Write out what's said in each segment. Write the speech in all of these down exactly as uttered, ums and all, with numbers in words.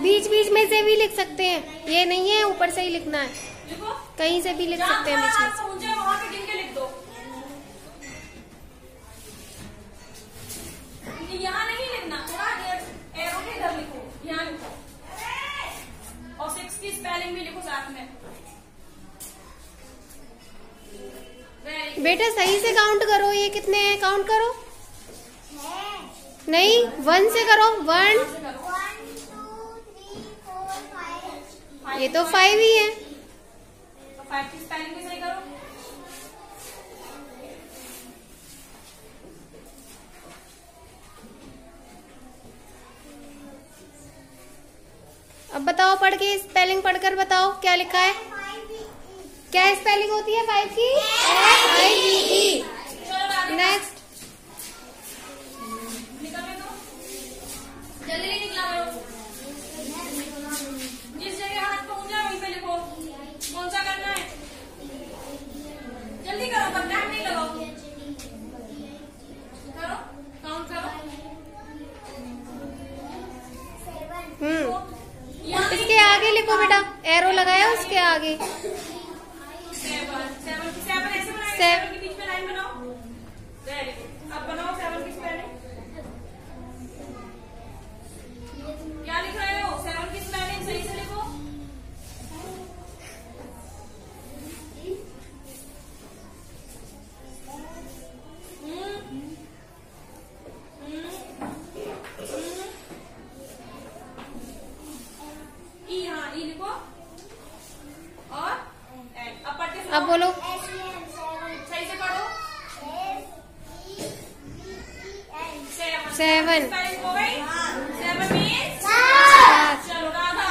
बीच बीच में से भी लिख सकते हैं, ये नहीं है ऊपर से ही लिखना है, कहीं से भी लिख सकते हैं बीच में। वहां पे गिन के लिख दो, यहाँ नहीं लिखना, थोड़ा एरो के इधर लिखो, यहाँ लिखो, और सिक्स की स्पेलिंग भी लिखो साथ में। बेटा सही से काउंट करो, ये कितने हैं काउंट करो। नहीं, वन से करो, वन, ये तो फाइव ही है। तो फाइव की स्पेलिंग भी सही करो। अब बताओ पढ़ के, स्पेलिंग पढ़कर बताओ क्या लिखा है, क्या स्पेलिंग होती है फाइव की? F I V E. Next, जल्दी निकला करो, जिस जगह हाथ पहुंच जाए वहीं पे लिखो, कौन सा करना है, जल्दी करो, पर टाइम नहीं लगाओ, करो, काउंट करो। हम्म इसके आगे लिखो बेटा, एरो लगाया उसके आगे। सेवन, सेवन, सेवन ऐसे बनाओ, सेवन के बीच में लाइन बनाओ। वेरी गुड, अब बनाओ सेवन की स्पेलिंग। क्या लिख रहे हो? सेवन की स्पेलिंग सही से लिखो। हम्म हम्म ई, हाँ ई लिखो, और एन। अब पढ़ते अब बोलो, सही से पढ़ो। सेवन, सेवन, स्पेलिंग हो गई। सेवन मीन्स सात। चलो राधा,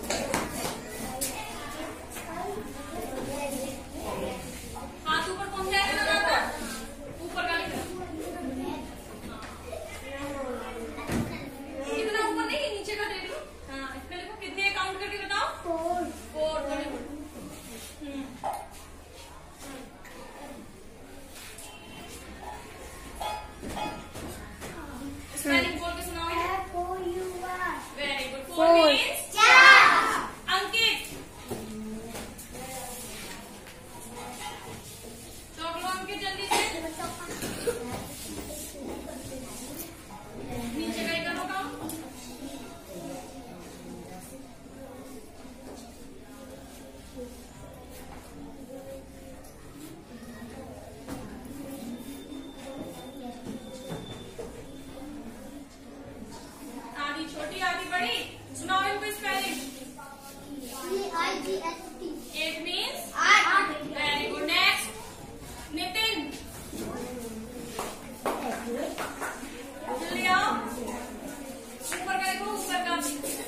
हाथ ऊपर पहुंच जाएगा ना राधा, ऊपर का लिखना, इतना ऊपर नहीं, नीचे का देख लो। हाँ इसमें लिखो, कितने काउंट करके बताओ। फोर, फोर तो लिखो। स्पेलिंग बोल के सुनाओ। Very good, four Four. Means Ankit, चौकलो अंकित जल्दी से, नीचे का ही करो काम। आधी छोटी आधी बड़ी, सुनाओ इनको spelling. Eight means very good. Next Nitin, जल्दी आओ, ऊपर का लिखो, ऊपर का।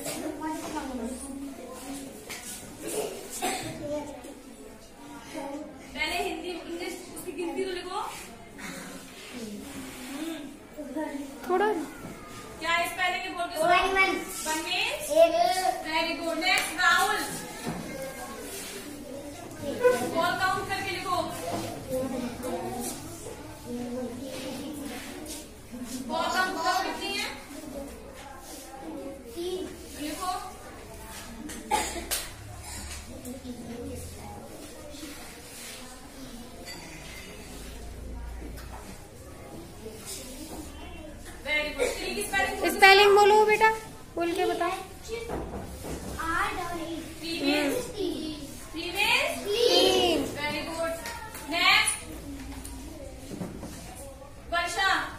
पहले हिंदी इंग्लिश उसकी गिनती तो लिखो। थोड़ा क्या स्पेलिंग है बोल के सुनाओ। One means very good. Next Rahul, ball count करके लिखो, बॉल काउंट करो कितनी है लिखो। Very good. थ्री की स्पेलिंग, स्पेलिंग बोलो बेटा, बोल के बताओ। थ्री मीन्स थ्री मीन्स तीन। Very good. नेक्स्ट वर्षा,